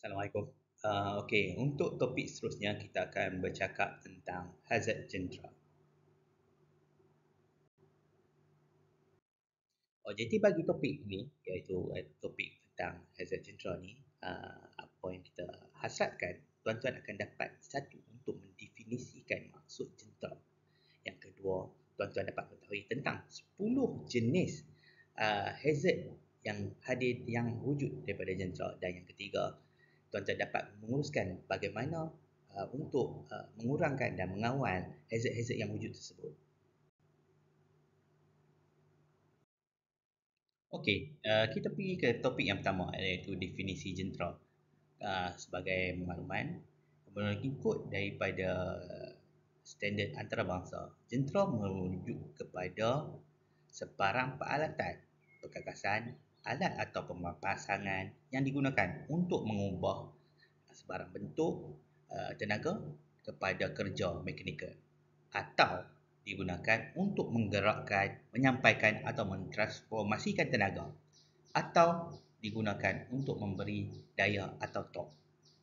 Assalamualaikum. Okey, untuk topik seterusnya kita akan bercakap tentang hazard jentera. Jadi bagi topik ni, iaitu topik tentang hazard jentera ni, apa yang kita hasratkan, tuan-tuan akan dapat satu untuk mendefinisikan maksud jentera. Yang kedua, tuan-tuan dapat mengetahui tentang 10 jenis hazard yang hadir yang wujud daripada jentera. Dan yang ketiga, tuan-tuan dapat menguruskan bagaimana untuk mengurangkan dan mengawal hazard-hazard yang wujud tersebut. Okey, kita pergi ke topik yang pertama iaitu definisi jentera. Sebagai makluman, mengikut daripada standard antarabangsa, jentera merujuk kepada sebarang peralatan, perkakasan, alat atau pemasangan yang digunakan untuk mengubah sebarang bentuk tenaga kepada kerja mekanikal atau digunakan untuk menggerakkan, menyampaikan atau mentransformasikan tenaga atau digunakan untuk memberi daya atau torque.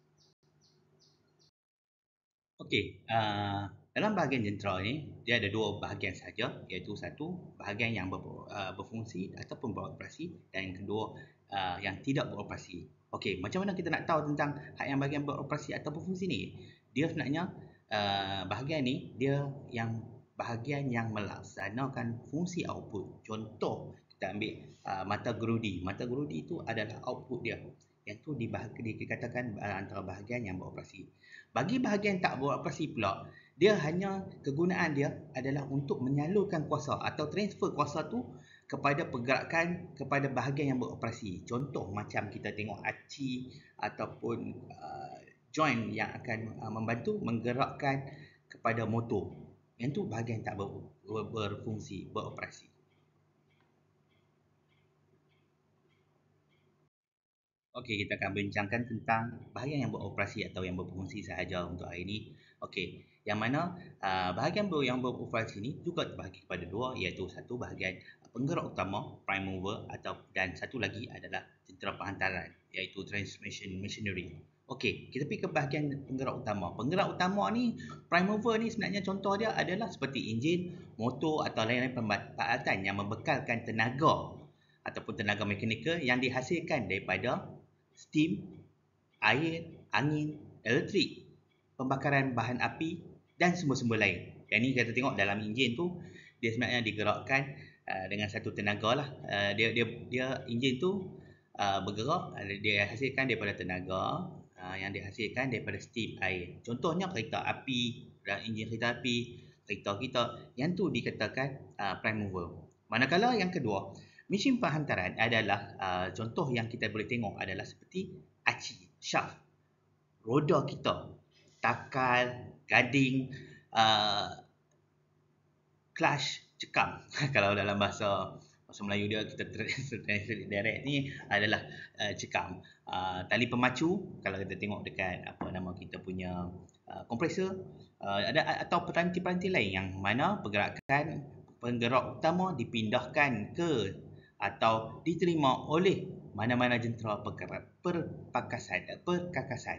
Okey, dalam bahagian jentera ni dia ada dua bahagian saja, iaitu satu bahagian yang berfungsi ataupun beroperasi dan yang kedua yang tidak beroperasi. Okey, macam mana kita nak tahu tentang yang bahagian beroperasi atau berfungsi ni? Dia sebenarnya bahagian ni dia yang bahagian yang melaksanakan fungsi output. Contoh kita ambil mata gerudi. Mata gerudi itu adalah output dia. Yang tu dikatakan antara bahagian yang beroperasi. Bagi bahagian tak beroperasi pula, dia hanya kegunaan dia adalah untuk menyalurkan kuasa atau transfer kuasa tu kepada pergerakan kepada bahagian yang beroperasi. Contoh macam kita tengok aci ataupun joint yang akan membantu menggerakkan kepada motor. Yang tu bahagian tak berfungsi, beroperasi. Okey, kita akan bincangkan tentang bahagian yang beroperasi atau yang berfungsi sahaja untuk hari ini. Okey, yang mana bahagian yang beroperasi ini juga terbahagi kepada dua, iaitu satu bahagian penggerak utama, prime mover, dan satu lagi adalah jentera penghantaran, iaitu transmission machinery. Okey, kita pergi ke bahagian penggerak utama. Penggerak utama ni, prime mover ni sebenarnya contoh dia adalah seperti enjin, motor atau lain-lain peralatan yang membekalkan tenaga ataupun tenaga mekanikal yang dihasilkan daripada steam, air, angin, elektrik, pembakaran bahan api dan sumber-sumber lain. Yang ni kita tengok dalam enjin tu dia sebenarnya digerakkan dengan satu tenaga lah. Dia enjin tu bergerak, dia hasilkan daripada tenaga yang dihasilkan daripada steam, air. Contohnya kereta api, enjin kereta api, kereta kita, yang tu dikatakan prime mover. Manakala yang kedua, mesin penghantaran adalah contoh yang kita boleh tengok adalah seperti aci, shaft, roda kita, takal, gading, clutch, cekam. Kalau dalam bahasa Melayu dia kita translate direct ni adalah cekam. Tali pemacu kalau kita tengok dekat apa nama kita punya kompresor, ada atau peranti-peranti lain yang mana pergerakan penggerak utama dipindahkan ke atau diterima oleh mana-mana jentera perkakasan.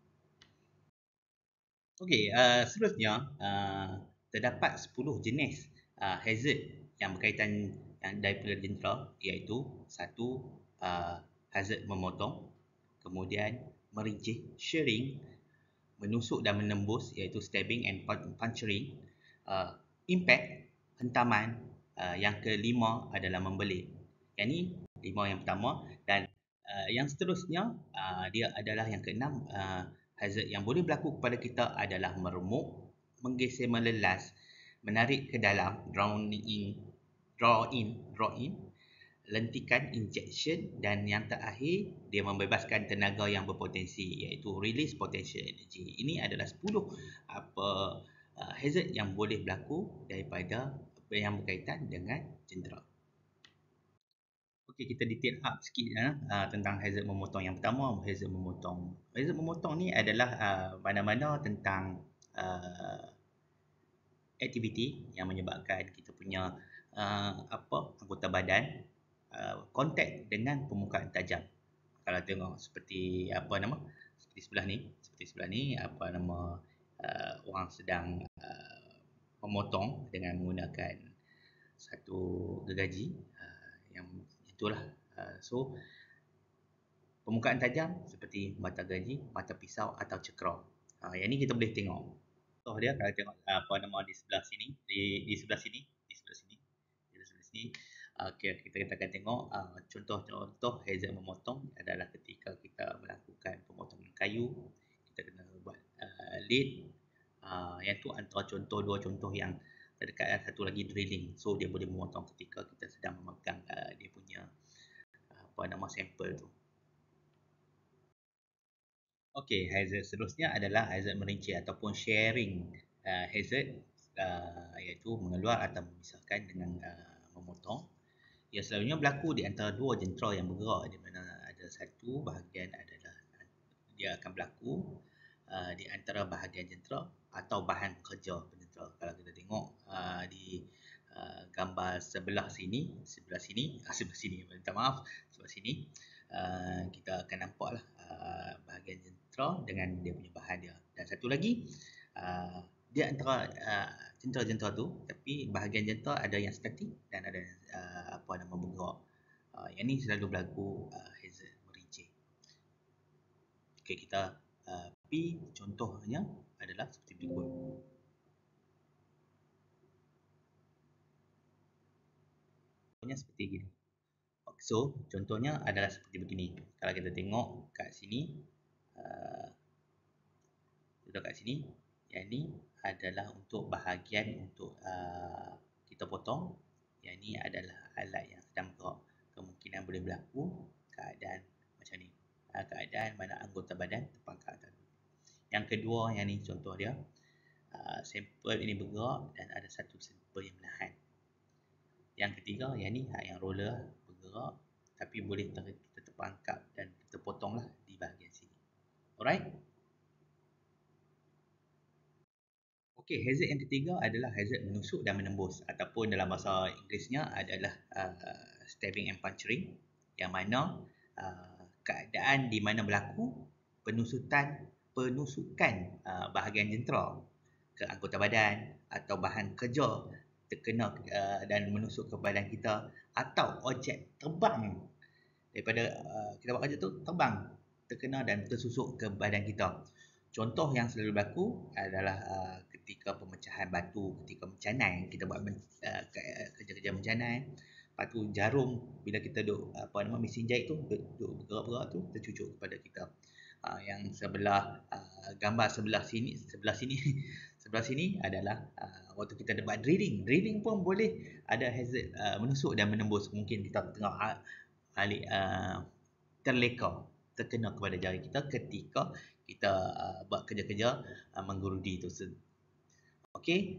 Okey, seterusnya terdapat 10 jenis hazard yang berkaitan daripada jentera, iaitu satu hazard memotong, kemudian merincih, shearing, menusuk dan menembus iaitu stabbing and puncturing, impact, hentaman, yang kelima adalah membelit. Yang ni 5 yang pertama dan yang seterusnya dia adalah yang keenam. Hazard yang boleh berlaku kepada kita adalah meremuk, menggeser melelas, menarik ke dalam, draw in, lentikan, injection, dan yang terakhir dia membebaskan tenaga yang berpotensi iaitu release potential energy. Ini adalah 10 hazard yang boleh berlaku daripada yang berkaitan dengan jentera. Okey, kita detail up sikit tentang hazard memotong. Yang pertama, hazard memotong. Hazard memotong ni adalah mana-mana tentang aktiviti yang menyebabkan kita punya anggota badan kontak dengan permukaan tajam. Kalau tengok seperti apa nama, seperti sebelah ni apa nama, orang sedang memotong dengan menggunakan satu gergaji, yang itulah. So permukaan tajam seperti mata gergaji, mata pisau atau cekra. Yang ni kita boleh tengok. Contoh dia kalau tengok apa nama di sebelah sini, di sebelah sini, di sebelah sini, di sebelah sini. Okay, kita akan tengok contoh-contoh hazard memotong adalah ketika kita melakukan pemotongan kayu, kita kena buat lead. Yang tu antara contoh, dua contoh yang terdekat. Satu lagi drilling, so dia boleh memotong ketika kita sedang memegang dia punya apa nama sampel tu. Okey, hazard seterusnya adalah hazard merinci ataupun sharing hazard, iaitu mengeluar atau memisahkan dengan memotong. Ia selalunya berlaku di antara dua jentera yang bergerak, di mana ada satu bahagian adalah dia akan berlaku di antara bahagian jentera atau bahan kerja penjentera. Kalau kita tengok di gambar sebelah sini, minta maaf, sebelah sini, kita akan nampaklah bahagian jentera dengan dia punya bahan dia. Dan satu lagi, dia antara jentera-jentera tu, tapi bahagian jentera ada yang statik dan ada apa nama bergerak. Yang ni selalu berlaku hazard merincing. Okay, kita P contohnya adalah seperti berikut. Contohnya seperti gini. So, contohnya adalah seperti begini. Kalau kita tengok kat sini, kat sini, yang ni adalah untuk bahagian untuk kita potong. Yang ni adalah alat yang sedang bergerak. Kemungkinan boleh berlaku keadaan macam ni. Keadaan mana anggota badan terpangkal atas. Yang kedua, yang ni contoh dia. Sampel ini bergerak dan ada satu sampel yang menahan. Yang ketiga, yang ni yang roller bergerak tapi boleh kita terperangkap dan terpotonglah di bahagian sini. Alright? Okey, hazard yang ketiga adalah hazard menusuk dan menembus, ataupun dalam bahasa Inggerisnya adalah stabbing and puncturing, yang mana keadaan di mana berlaku penusukan bahagian jentera ke anggota badan atau bahan kerja terkena dan menusuk ke badan kita, atau objek terbang daripada kita buat kerja tu terbang, terkena dan tersusuk ke badan kita. Contoh yang selalu berlaku adalah ketika pemecahan batu, ketika mencanai, kita buat kerja-kerja mencanai. Lepas tu jarum, bila kita duk mesin jahit tu, duk bergerak-gerak tu, tercucuk kepada kita. Yang sebelah gambar sebelah sini sebelah sini adalah waktu kita buat drilling pun boleh ada hazard menusuk dan menembus. Mungkin kita tengok alik terleka, terkena kepada jari kita ketika kita buat kerja-kerja menggerudi tu. Okey.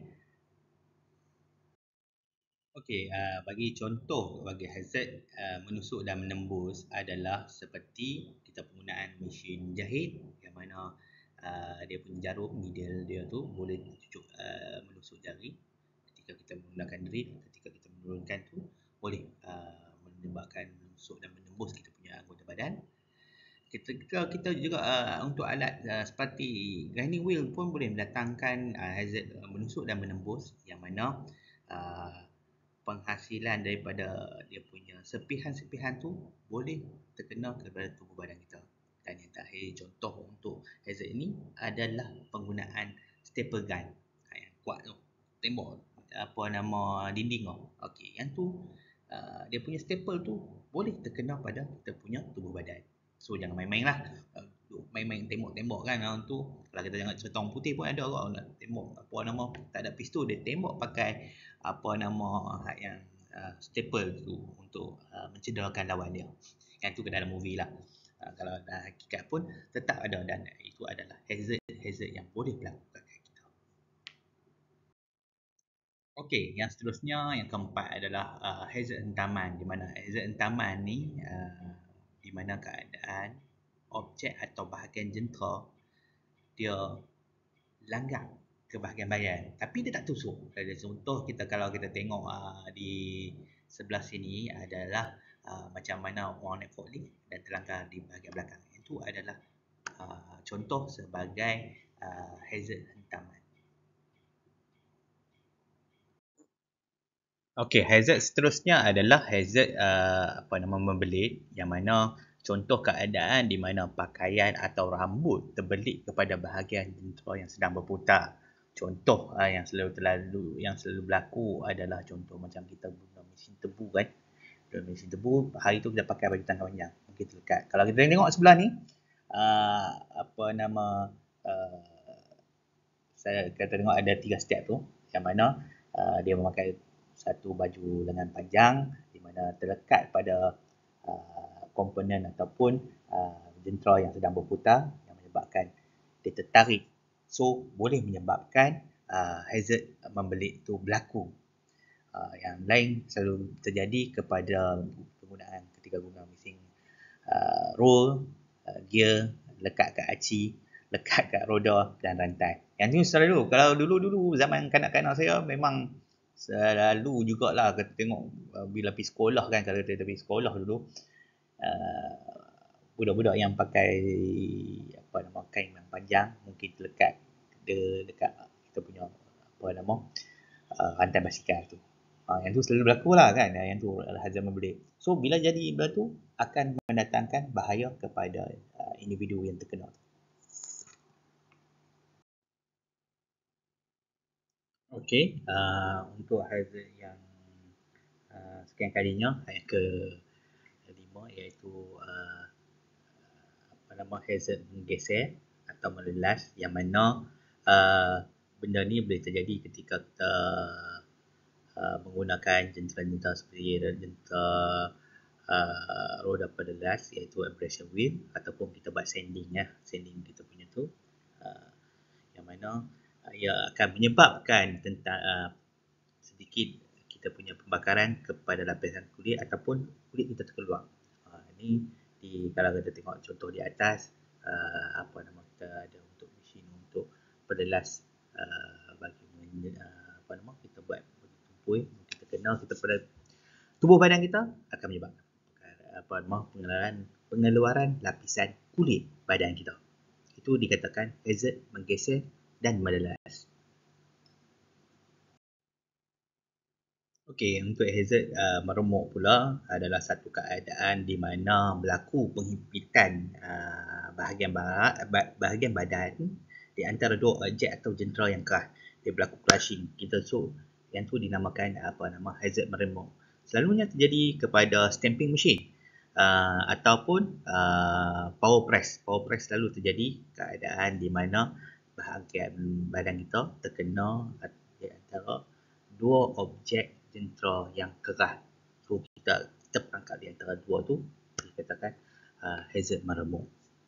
Okey, bagi contoh bagi hazard menusuk dan menembus adalah seperti kita penggunaan mesin jahit, yang mana dia punya jarum needle dia tu boleh cucuk menusuk jari. Ketika kita menggunakan drill, ketika kita menurunkan tu boleh menyebabkan menusuk dan menembus kita punya anggota badan. Kita juga untuk alat seperti grinding wheel pun boleh mendatangkan hazard menusuk dan menembus, yang mana penghasilan daripada dia punya sepihan-sepihan tu boleh terkena kepada tubuh badan kita. Dan yang terakhir, contoh untuk hazard ini adalah penggunaan staple gun yang kuat tu, tembok apa nama dinding tu. Okey, yang tu dia punya staple tu boleh terkena pada kita punya tubuh badan. So jangan main-main lah, main-main tembok-tembok kan orang tu. Kalau kita tengok cerita orang putih pun ada orang nak tembok apa nama, tak ada pistol, dia tembok pakai apa nama yang staple tu untuk mencederakan lawan dia. Yang tu ke dalam movie lah. Kalau dalam hakikat pun tetap ada, dan itu adalah hazard yang boleh berlaku kat kita. Okey, yang seterusnya, yang keempat adalah hazard hentaman, di mana hazard hentaman ni di mana keadaan objek atau bahagian jentera dia langgar ke bahagian badan tapi dia tak tusuk. Contoh kita, kalau kita tengok di sebelah sini adalah macam mana orang naik forklift dan terlanggar di bahagian belakang. Itu adalah contoh sebagai hazard hentaman. Okey, hazard seterusnya adalah hazard membelit, yang mana contoh keadaan di mana pakaian atau rambut terbelit kepada bahagian jentera yang sedang berputar. Contoh yang selalu berlaku adalah contoh macam kita guna mesin tebu kan. Guna mesin tebu, hari tu kita pakai baju tangan panjang. Mungkin terlekat. Kalau kita tengok sebelah ni, uh, apa nama uh, saya kata tengok ada 3 step tu, yang mana dia memakai satu baju lengan panjang di mana terlekat pada komponen ataupun jentera yang sedang berputar yang menyebabkan dia tertarik. So, boleh menyebabkan hazard membelit itu berlaku. Yang lain selalu terjadi kepada penggunaan ketika guna mesin roll, gear, lekat kat aci, lekat kat roda dan rantai. Yang ni selalu, kalau dulu-dulu zaman kanak-kanak saya memang selalu jugalah kita tengok bila pergi sekolah kan, kalau kita pergi sekolah dulu, budak-budak yang pakai kain yang panjang mungkin terlekat dekat kita punya rantai basikal tu. Yang tu selalu berlaku lah kan, yang tu adalah hazard membelit. So bila jadi benda tu akan mendatangkan bahaya kepada individu yang terkena. Okey, untuk hazard yang sekian kalinya, yang ke-5 iaitu hazard menggeser atau melelas, yang mana benda ni boleh terjadi ketika kita menggunakan jentera-jentera seperti jentera roda perelas iaitu abrasion wheel, ataupun kita buat sanding sanding kita punya tu, yang mana ia akan menyebabkan tentang sedikit kita punya pembakaran kepada lapisan kulit ataupun kulit kita terkeluar. Ini kalau kita tengok contoh di atas, kita ada untuk mesin untuk perelas bagi kita buat tumpul, kita kenal kita pada tubuh badan kita akan menyebabkan pengeluaran lapisan kulit badan kita. Itu dikatakan hazard menggeser dan melelas. Okey, untuk hazard meremuk pula adalah satu keadaan di mana berlaku penghimpitan bahagian badan di antara dua objek atau jentera yang keras. Dia berlaku crushing. Yang tu dinamakan hazard meremuk. Selalunya terjadi kepada stamping machine ataupun power press. Power press selalu terjadi keadaan di mana bahagian badan kita terkena di antara dua objek jentera yang keras. So kita terperangkap di antara dua tu, dikatakan hazard meremuk.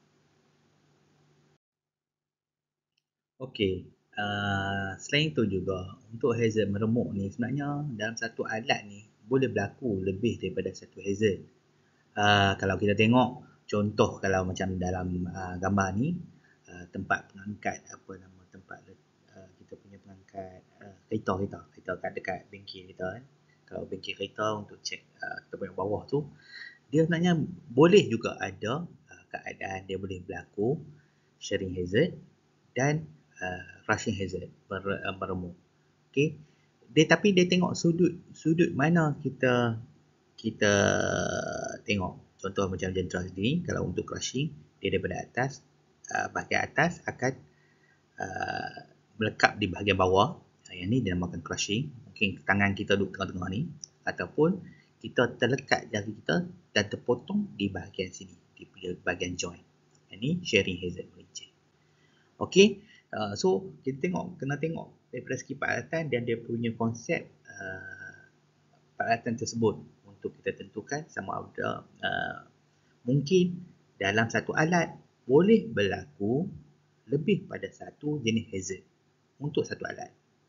Okey, selain itu juga untuk hazard meremuk ni sebenarnya dalam satu alat ni boleh berlaku lebih daripada satu hazard. Kalau kita tengok contoh, kalau macam dalam gambar ni, tempat pengangkat tempat kita punya pengangkat kereta kat dekat bengkel kita kan. Kalau bengkel kereta untuk cek kita punya bawah tu, dia sebenarnya boleh juga ada keadaan dia boleh berlaku shearing hazard dan crushing hazard meremuk. Okey. Tapi dia tengok sudut mana kita tengok. Contoh macam jentera sendiri, kalau untuk crushing, dia daripada atas, bahagian atas akan melekat di bahagian bawah. Yang ni dinamakan crushing. Mungkin tangan kita duduk tengah-tengah ni, ataupun kita terlekat jari kita dan terpotong di bahagian sini, di bahagian joint. Yang ni shearing hazard. Okey. So kita kena tengok daripada segi peralatan dan dia punya konsep peralatan tersebut untuk kita tentukan sama ada mungkin dalam satu alat boleh berlaku lebih pada satu jenis hazard untuk satu alat.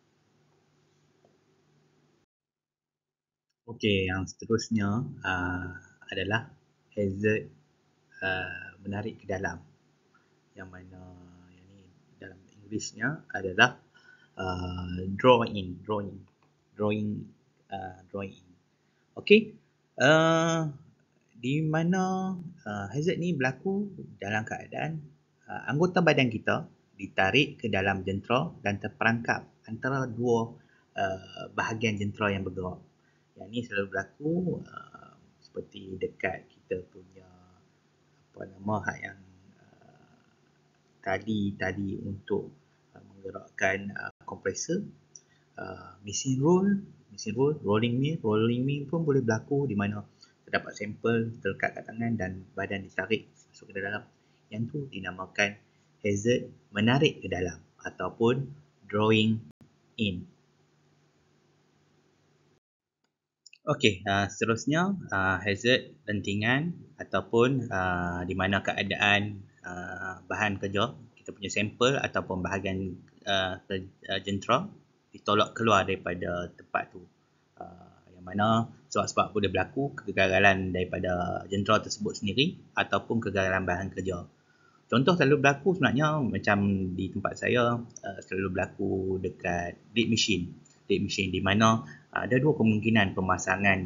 Okey, yang seterusnya adalah hazard menarik ke dalam, yang mana yang ni dalam Englishnya adalah drawing. Okey. di mana hazard ni berlaku dalam keadaan anggota badan kita ditarik ke dalam jentera dan terperangkap antara dua bahagian jentera yang bergerak. Yang ni selalu berlaku seperti dekat kita punya hak yang tadi untuk menggerakkan kompresor, mesin roll, rolling mill pun boleh berlaku di mana terdapat sampel terlekat kat tangan dan badan ditarik masuk ke dalam. Yang tu dinamakan hazard menarik ke dalam ataupun drawing in. Okey, seterusnya hazard lentingan ataupun di mana keadaan bahan kerja, kita punya sampel ataupun bahagian jentera ditolak keluar daripada tempat tu. Yang mana sebab-sebab boleh berlaku kegagalan daripada jentera tersebut sendiri ataupun kegagalan bahan kerja. Contoh selalu berlaku sebenarnya macam di tempat saya selalu berlaku dekat lead machine di mana ada dua kemungkinan pemasangan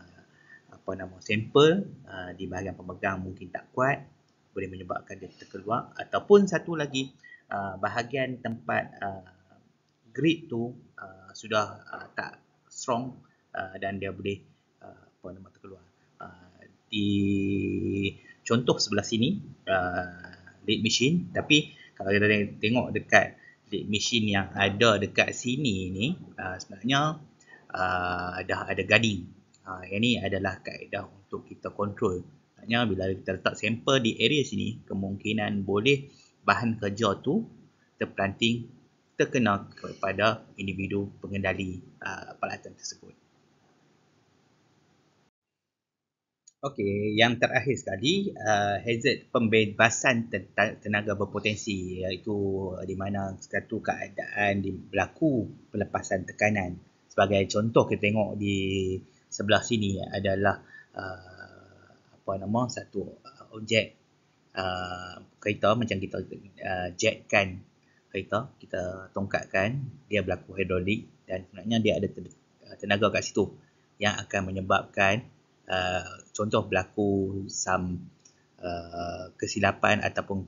sampel di bahagian pemegang mungkin tak kuat, boleh menyebabkan dia terkeluar, ataupun satu lagi bahagian tempat grip tu sudah tak strong dan dia boleh terkeluar. Di contoh sebelah sini lead machine, tapi kalau kita tengok dekat lead machine yang ada dekat sini ni sebenarnya dah ada guarding. Yang ni adalah kaedah untuk kita kontrol. Maksudnya bila kita letak sampel di area sini, kemungkinan boleh bahan kerja tu terpelanting terkena kepada individu pengendali peralatan tersebut. Okey, yang terakhir sekali hazard pembebasan tenaga berpotensi, iaitu di mana satu keadaan berlaku pelepasan tekanan. Sebagai contoh kita tengok di sebelah sini adalah satu objek kereta macam kita jetkan kereta, kita tongkatkan, dia berlaku hidrolik dan sebenarnya dia ada tenaga kat situ yang akan menyebabkan contoh berlaku kesilapan ataupun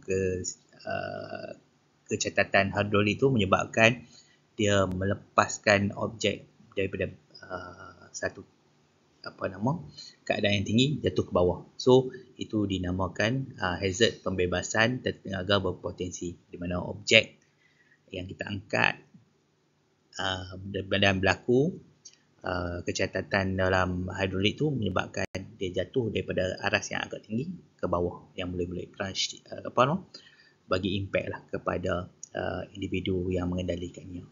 kecacatan hidrolik itu menyebabkan dia melepaskan objek daripada satu keadaan yang tinggi jatuh ke bawah. So itu dinamakan hazard pembebasan tenaga berpotensi, di mana objek yang kita angkat dan berlaku kecacatan dalam hidrolik tu menyebabkan dia jatuh daripada aras yang agak tinggi ke bawah, yang boleh crunch bagi impact lah kepada individu yang mengendalikannya.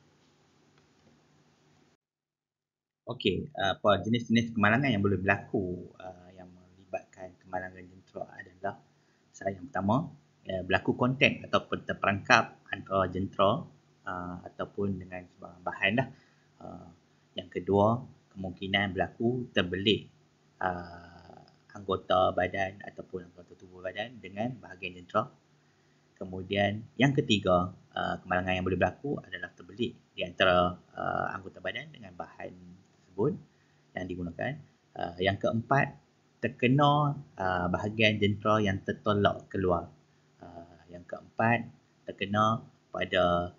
Okey, jenis-jenis kemalangan yang boleh berlaku yang melibatkan kemalangan jentera adalah yang pertama, berlaku kontak ataupun terperangkap antara jentera ataupun dengan sebarang bahan lah. Yang kedua, kemungkinan berlaku terbelit anggota badan ataupun anggota tubuh badan dengan bahagian jentera. Kemudian yang ketiga, kemalangan yang boleh berlaku adalah terbelit di antara anggota badan dengan bahan tersebut yang digunakan. Yang keempat, terkena bahagian jentera yang tertolak keluar. Yang keempat, terkena pada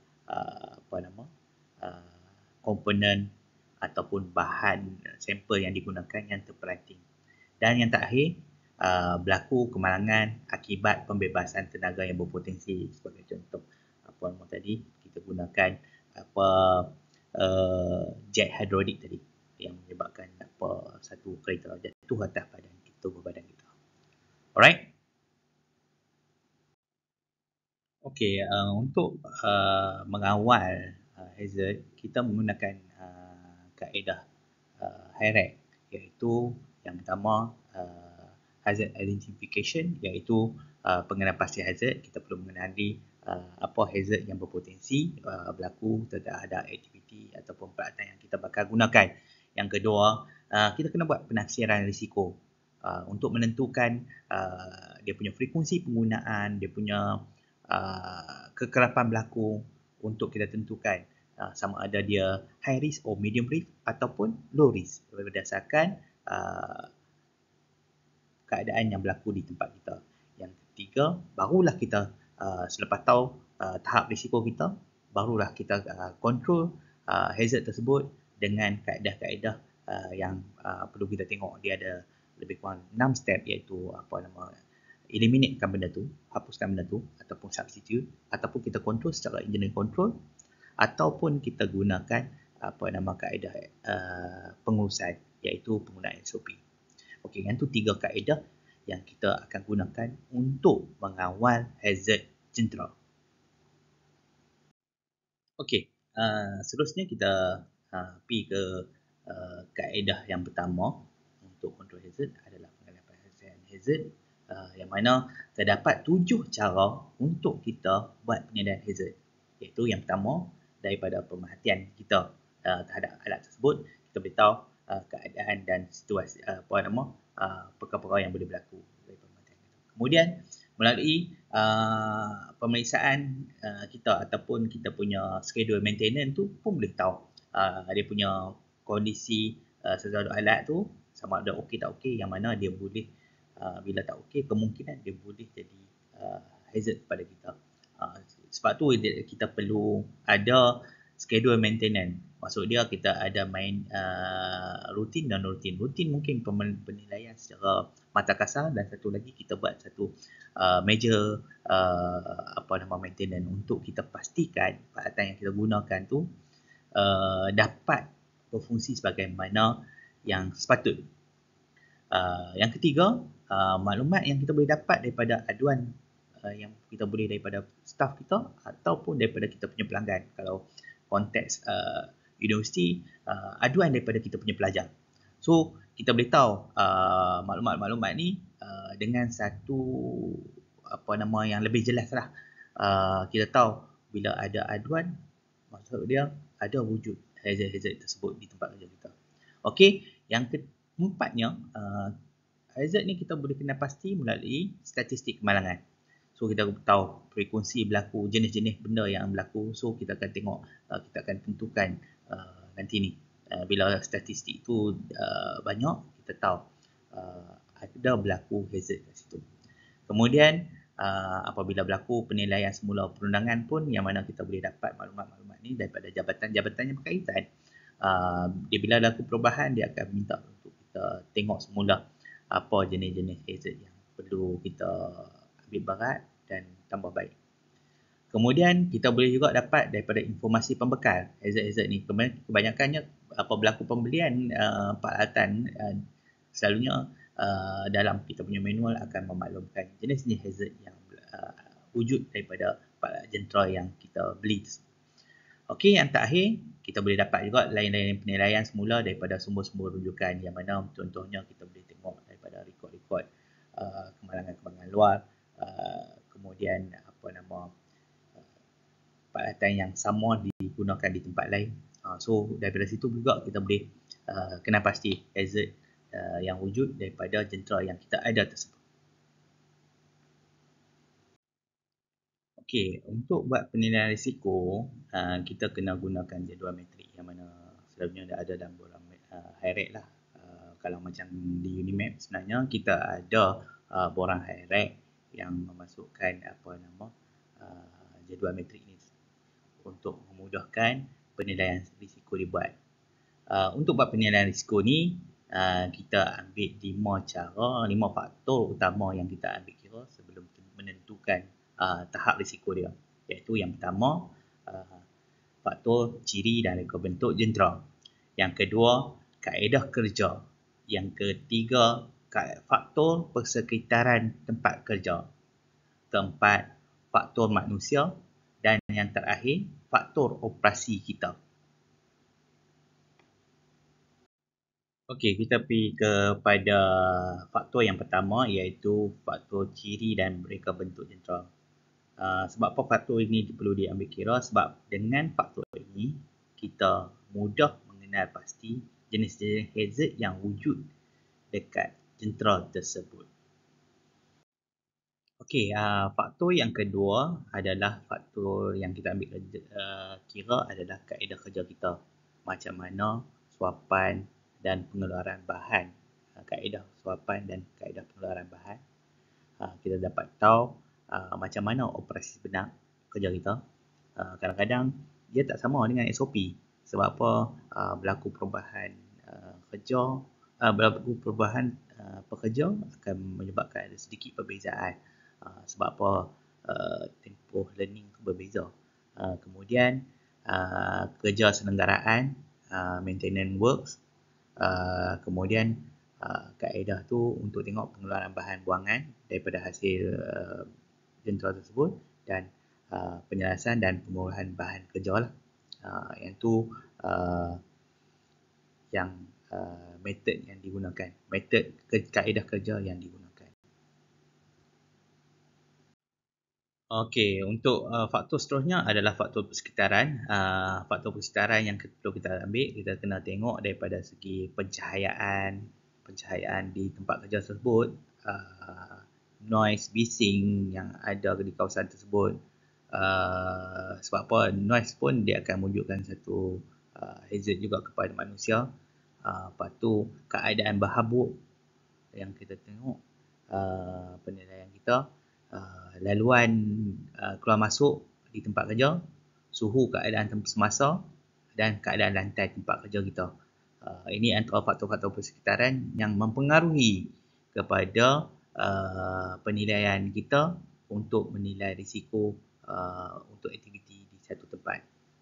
komponen ataupun bahan sampel yang digunakan yang terpelanting. Dan yang terakhir, berlaku kemalangan akibat pembebasan tenaga yang berpotensi. Sebagai contoh tadi kita gunakan jet hidrolik tadi yang menyebabkan satu kereta jatuh atas tubuh badan kita. Alright. Okey, untuk mengawal hazard, kita menggunakan kaedah HIRAC, iaitu yang pertama hazard identification, iaitu pengenalan pasti hazard. Kita perlu mengenali apa hazard yang berpotensi berlaku terhadap aktiviti ataupun peralatan yang kita bakal gunakan. Yang kedua, kita kena buat penafsiran risiko untuk menentukan dia punya frekuensi penggunaan, dia punya kekerapan berlaku, untuk kita tentukan sama ada dia high risk or medium risk ataupun low risk berdasarkan keadaan yang berlaku di tempat kita. Yang ketiga, barulah kita selepas tahu tahap risiko kita, barulah kita control hazard tersebut dengan kaedah-kaedah yang perlu kita tengok. Dia ada lebih kurang 6 step, iaitu eliminatekan benda tu, hapuskan benda tu, ataupun substitute, ataupun kita control secara engineering control, ataupun kita gunakan kaedah pengurusan, iaitu penggunaan SOP. Okey, yang tu 3 kaedah yang kita akan gunakan untuk mengawal hazard jentera. Okey, seterusnya kita pergi ke kaedah yang pertama untuk control hazard adalah pengendalian hazard, yang mana terdapat 7 cara untuk kita buat pengendalian hazard. Iaitu yang pertama, daripada pemerhatian kita terhadap alat tersebut, kita boleh tahu keadaan dan situasi perkara-perkara yang boleh berlaku. Kemudian melalui pemeriksaan kita ataupun kita punya schedule maintenance tu pun boleh tahu dia punya kondisi sesuatu alat tu sama ada okey tak okey, yang mana dia boleh bila tak okey, kemungkinan dia boleh jadi hazard kepada kita. Sebab tu kita perlu ada schedule maintenance. Maksud dia kita ada main rutin dan rutin. Rutin mungkin penilaian secara mata kasar, dan satu lagi kita buat satu major maintenance untuk kita pastikan peralatan yang kita gunakan tu dapat berfungsi sebagaimana yang sepatut. Yang ketiga, maklumat yang kita boleh dapat daripada aduan yang kita boleh daripada staff kita ataupun daripada kita punya pelanggan. Kalau konteks universiti, aduan daripada kita punya pelajar. So, kita boleh tahu maklumat-maklumat ni dengan satu yang lebih jelas lah. Kita tahu bila ada aduan, maksud dia ada wujud hazard-hazard tersebut di tempat kerja kita. Okey, yang keempatnya, hazard ni kita boleh kenal pasti melalui statistik kemalangan. So, kita tahu frekuensi berlaku, jenis-jenis benda yang berlaku. So, kita akan tengok, kita akan tentukan nanti ni. Bila statistik tu banyak, kita tahu ada berlaku hazard kat situ. Kemudian, apabila berlaku penilaian semula perundangan pun, yang mana kita boleh dapat maklumat-maklumat ni daripada jabatan-jabatan yang berkaitan. Bila berlaku perubahan, dia akan minta untuk kita tengok semula apa jenis-jenis hazard yang perlu kita ambil berat dan tambah baik. Kemudian kita boleh juga dapat daripada informasi pembekal hazard-hazard ni. Kebanyakannya berlaku pembelian peralatan, selalunya dalam kita punya manual akan memaklumkan jenis-jenis hazard yang wujud daripada jentera yang kita beli. Okey, yang terakhir, kita boleh dapat juga lain-lain penilaian semula daripada sumber-sumber rujukan, yang mana contohnya kita boleh tengok daripada rekod-rekod kemalangan-kemalangan luar, kemudian peralatan yang sama digunakan di tempat lain. So daripada situ juga kita boleh kenal pasti hazard yang wujud daripada jentera yang kita ada tersebut. Okey, untuk buat penilaian risiko, kita kena gunakan jadual metrik yang mana selalunya ada dalam borang high-rate lah. Kalau macam di Unimap, sebenarnya kita ada borang high-rate yang memasukkan jadual metrik ni untuk memudahkan penilaian risiko dibuat. Untuk buat penilaian risiko ni, kita ambil 5 faktor utama yang kita ambil kira sebelum menentukan tahap risiko dia. Iaitu yang pertama, faktor ciri dan reka bentuk jentera. Yang kedua, kaedah kerja. Yang ketiga, faktor persekitaran tempat kerja. Keempat, faktor manusia. Dan yang terakhir, faktor operasi kita. Okey, kita pergi kepada faktor yang pertama, iaitu faktor ciri dan reka bentuk jentera. Sebab apa faktor ini perlu diambil kira? Sebab dengan faktor ini, kita mudah mengenal pasti jenis-jenis hazard yang wujud dekat jentera tersebut. Okey, faktor yang kedua adalah faktor yang kita ambil kira adalah kaedah kerja kita. Macam mana suapan dan pengeluaran bahan kaedah suapan dan kaedah pengeluaran bahan, kita dapat tahu macam mana operasi sebenar kerja kita. Kadang-kadang dia tak sama dengan SOP. Sebab apa? Berlaku perubahan kerja, berlaku perubahan pekerja akan menyebabkan ada sedikit perbezaan. Sebab apa? Tempoh learning tu berbeza. Kemudian kerja selenggaraan, maintenance works, kemudian kaedah tu untuk tengok pengeluaran bahan buangan daripada hasil jentera tersebut, dan penjelasan dan pemuluhan bahan kerja lah. Yang tu yang metod yang digunakan, metod kaedah kerja yang digunakan. Okey, untuk faktor seterusnya adalah faktor persekitaran. Faktor persekitaran yang perlu kita ambil, kita kena tengok daripada segi pencahayaan di tempat kerja tersebut, noise bising yang ada di kawasan tersebut. Sebab apa? Noise pun dia akan menunjukkan satu hazard juga kepada manusia. Lepas tu keadaan berhabuk yang kita tengok, penilaian kita, laluan keluar masuk di tempat kerja, suhu keadaan semasa dan keadaan lantai tempat kerja kita. Ini antara faktor-faktor persekitaran yang mempengaruhi kepada penilaian kita untuk menilai risiko untuk aktiviti di satu tempat.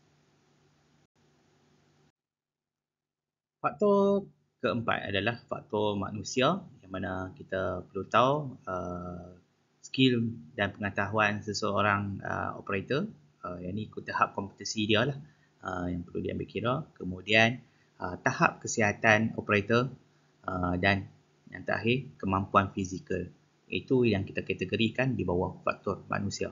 Faktor keempat adalah faktor manusia, yang mana kita perlu tahu skill dan pengetahuan seseorang operator. Yang ni ikut tahap kompetensi dia lah, yang perlu diambil kira. Kemudian tahap kesihatan operator, dan yang terakhir kemampuan fizikal. Itu yang kita kategorikan di bawah faktor manusia.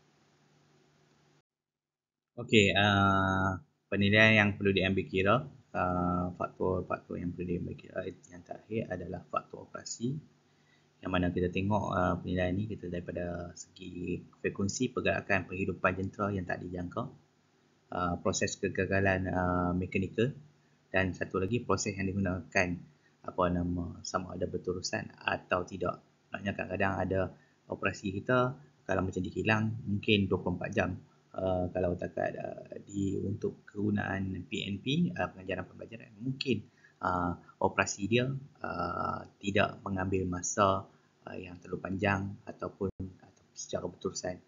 Okey, penilaian yang perlu diambil kira, faktor-faktor yang perlu diambil kira yang terakhir adalah faktor operasi, yang mana kita tengok penilaian ni kita daripada segi frekuensi pergerakan penghidupan jentera yang tak dijangka, proses kegagalan mekanikal, dan satu lagi proses yang digunakan sama ada berterusan atau tidak. Maknanya kadang-kadang ada operasi kita kalau macam dihilang mungkin 24 jam. Kalau takat untuk kegunaan PNP, pengajaran pembelajaran, mungkin operasi dia tidak mengambil masa yang terlalu panjang ataupun secara berterusan.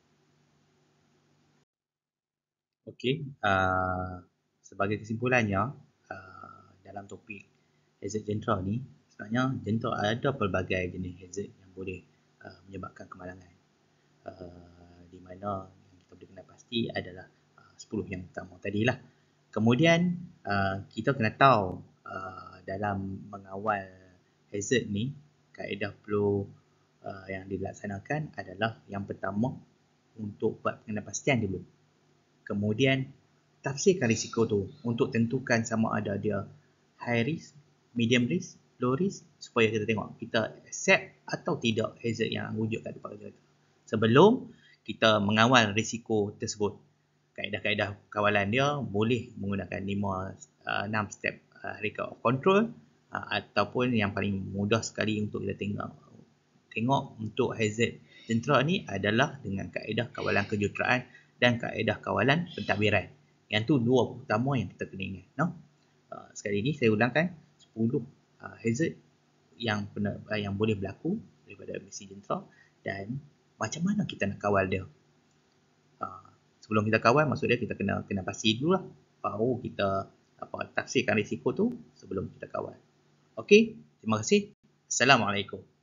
Okey, sebagai kesimpulannya, dalam topik hazard jentera ni, sebenarnya jentera ada pelbagai jenis hazard yang boleh menyebabkan kemalangan, di mana yang kita boleh kenal pasti adalah 10 yang utama tadilah. Kemudian kita kena tahu dalam mengawal hazard ni, kaedah flow yang dilaksanakan adalah yang pertama untuk buat pengenalpastian dulu. Kemudian tafsirkan risiko tu untuk tentukan sama ada dia high risk, medium risk, low risk, supaya kita tengok kita accept atau tidak hazard yang wujud kat tempat kerja kita sebelum kita mengawal risiko tersebut. Kaedah-kaedah kawalan dia boleh menggunakan 5-6 step record of control, ataupun yang paling mudah sekali untuk kita tengok untuk hazard jentera ni adalah dengan kaedah kawalan kejuruteraan dan kaedah kawalan pentadbiran. Yang tu dua utama yang kita kena ingat. No? Sekali ni saya ulangkan 10 hazard yang boleh berlaku daripada misi jentera dan macam mana kita nak kawal dia. Sebelum kita kawal, maksud dia kita kena pasti dulu lah, baru kita tafsirkan risiko tu sebelum kita kawal. Okey, terima kasih. Assalamualaikum.